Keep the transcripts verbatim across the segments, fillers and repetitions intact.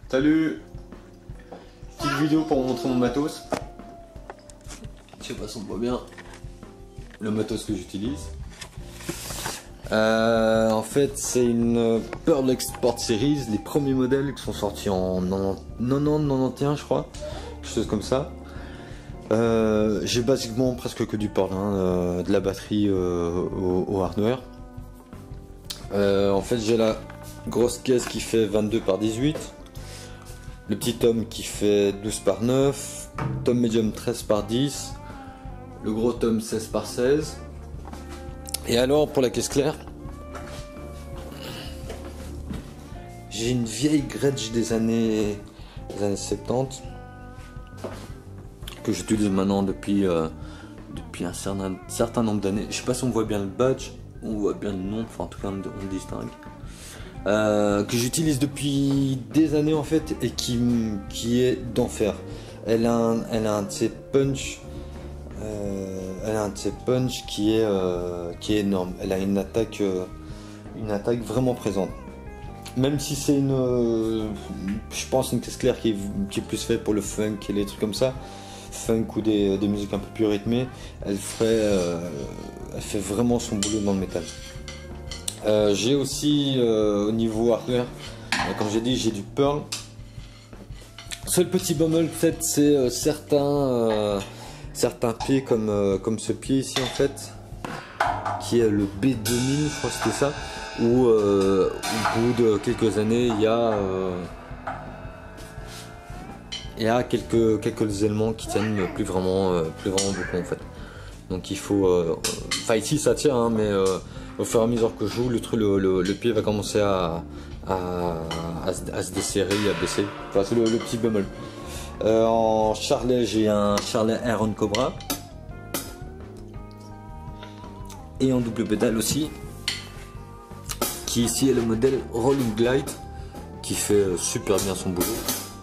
Salut. Petite vidéo pour vous montrer mon matos. Je sais pas si on voit bien le matos que j'utilise. Euh, en fait c'est une Pearl Export Series, les premiers modèles qui sont sortis en quatre-vingt-dix, quatre-vingt-onze je crois, quelque chose comme ça. Euh, j'ai basiquement presque que du Pearl, hein, euh, de la batterie euh, au, au hardware. Euh, en fait j'ai la grosse caisse qui fait vingt-deux par dix-huit, le petit tome qui fait douze par neuf, tome medium treize par dix, le gros tome seize par seize. Et alors pour la caisse claire, j'ai une vieille Gretsch des années, des années soixante-dix que j'utilise maintenant depuis, euh, depuis un certain, certain nombre d'années. Je sais pas si on voit bien le badge, on voit bien le nom, enfin en tout cas on le distingue. Euh, que j'utilise depuis des années en fait et qui, qui est d'enfer. Elle a un, elle a un de ces punch. Euh, elle a un de ses punch qui est, euh, qui est énorme. Elle a une attaque, euh, une attaque vraiment présente. Même si c'est une, euh, je pense une caisse claire qui est, qui est plus faite pour le funk et les trucs comme ça, funk ou des, des musiques un peu plus rythmées, elle ferait, euh, elle fait vraiment son boulot dans le métal. Euh, j'ai aussi euh, au niveau hardware, euh, comme j'ai dit, j'ai du Pearl. Seul petit bémol peut-être, c'est euh, certains. Euh, certains pieds comme, euh, comme ce pied ici en fait, qui est le B deux mille, je crois que c'était ça, où euh, au bout de quelques années il y a euh, il y a quelques, quelques éléments qui tiennent plus vraiment, euh, plus vraiment beaucoup en fait. Donc il faut, euh, enfin ici ça tient hein, mais euh, au fur et à mesure que je joue, le, truc, le, le, le pied va commencer à, à, à, se, à se desserrer, à baisser. Enfin c'est le, le petit bémol. Euh, en Charlet, j'ai un Charlet Iron Cobra. Et en double pédale aussi. Qui ici est le modèle Rolling Glide. Qui fait super bien son boulot.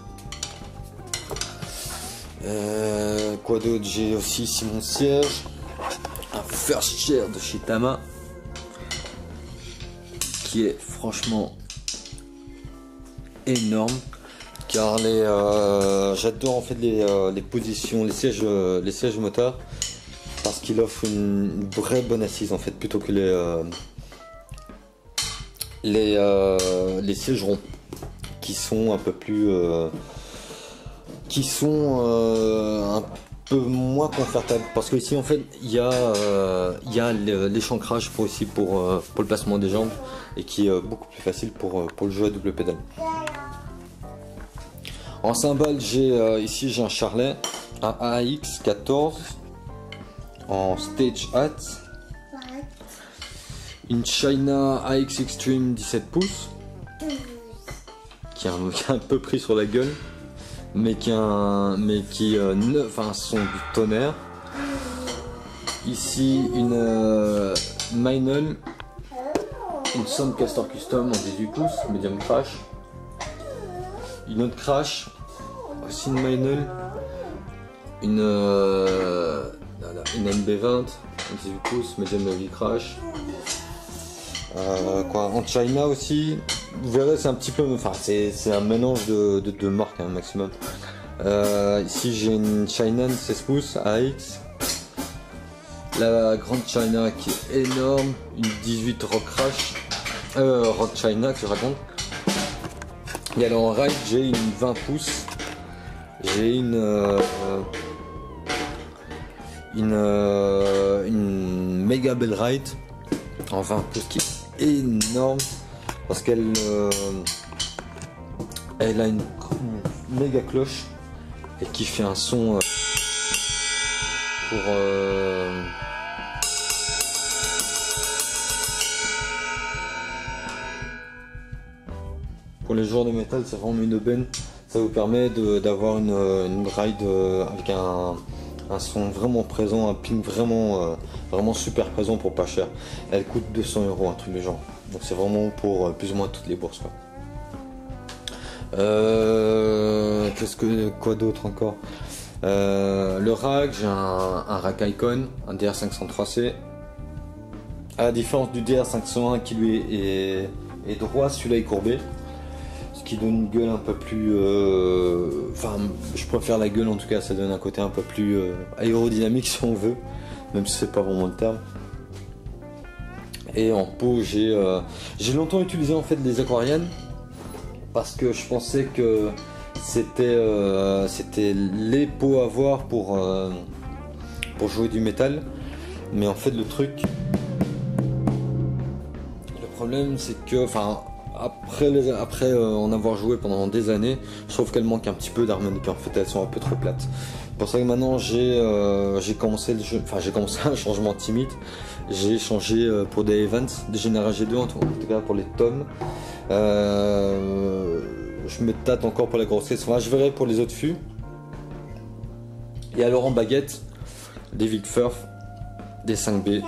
Euh, quoi d'autre? J'ai aussi ici mon siège. Un First Chair de chez Tama. Qui est franchement énorme. Car les, euh, j'adore en fait les, euh, les positions, les sièges, euh, les sièges moteurs, parce qu'il offre une, une vraie bonne assise en fait, plutôt que les euh, les, euh, les sièges ronds, qui sont un peu plus, euh, qui sont euh, un peu moins confortables, parce que ici en fait il y a, euh, il y a l'échancrage pour aussi pour, euh, pour le placement des jambes, et qui est euh, beaucoup plus facile pour, pour le jeu à double pédale. En cymbale, j'ai euh, ici j'ai un Charlet, un A X quatorze en Stage Hat, une China A X Extreme dix-sept pouces, qui est, un, qui est un peu pris sur la gueule, mais qui a un, mais qui euh, ne, enfin, un son du tonnerre. Ici une euh, Meinl, une Soundcaster Custom en dix-huit pouces, medium crash. Une autre crash, aussi une Meinl, une, euh, une M B vingt, dix-huit pouces, medium heavy crash. Euh, quoi, en China aussi, vous verrez c'est un petit peu, enfin c'est un mélange de, de, de marques un hein, maximum. Euh, ici j'ai une China seize pouces A X, la grande China qui est énorme, une dix-huit Rock Crash, euh, Rock China que je raconte. Et alors en ride j'ai une vingt pouces, j'ai une euh, une, euh, une méga belle ride en vingt pouces qui est énorme, parce qu'elle euh, elle a une, une méga cloche et qui fait un son euh, pour euh, pour les joueurs de métal, c'est vraiment une aubaine. Ça vous permet d'avoir une, une ride avec un, un son vraiment présent, un ping vraiment, euh, vraiment super présent pour pas cher. Elle coûte deux cents euros, un truc du genre. Donc c'est vraiment pour euh, plus ou moins toutes les bourses, quoi. Euh, Qu'est-ce que quoi d'autre encore? euh, Le rack, j'ai un, un rack Icon, un D R cinq cent trois C. À la différence du D R cinq cent un qui lui est, est, est droit, celui-là est courbé. Ce qui donne une gueule un peu plus... euh, Enfin, je préfère la gueule en tout cas, ça donne un côté un peu plus euh, aérodynamique si on veut, même si c'est pas vraiment le terme. Et en peau, j'ai euh, j'ai longtemps utilisé en fait des Aquarian parce que je pensais que c'était euh, c'était les peaux à voir pour, euh, pour jouer du métal. Mais en fait le truc, le problème c'est que, enfin, après, les, après euh, en avoir joué pendant des années, je trouve qu'elle manque un petit peu d'harmonie. En fait elles sont un peu trop plates. C'est pour ça que maintenant j'ai euh, j'ai commencé le jeu, enfin j'ai commencé un changement timide. J'ai changé euh, pour des Evans, des Genera G deux en tout, en tout cas pour les tomes. Euh, je me tâte encore pour la grossesse, enfin je verrai pour les autres fûts. Et alors en baguette, des Vic Furf, des cinq B,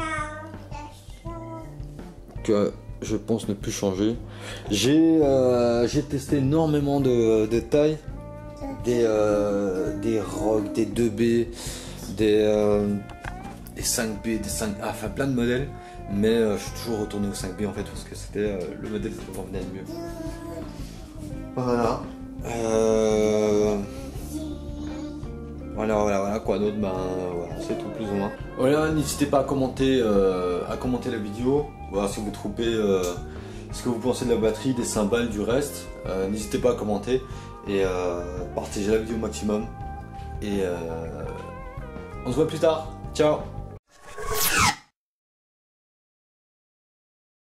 que je pense ne plus changer. J'ai euh, j'ai testé énormément de, de tailles, des, euh, des Rogue, des deux B, des, euh, des cinq B, des cinq A, enfin plein de modèles. Mais euh, je suis toujours retourné au cinq B en fait parce que c'était euh, le modèle qui me convenait le mieux. Voilà. Euh... Voilà, voilà, voilà, quoi d'autre, ben voilà, c'est tout plus ou moins. Voilà, n'hésitez pas à commenter, euh, à commenter la vidéo, voilà, si vous trouvez euh, ce que vous pensez de la batterie, des cymbales, du reste. Euh, n'hésitez pas à commenter et euh, partagez la vidéo au maximum. Et euh, on se voit plus tard, ciao.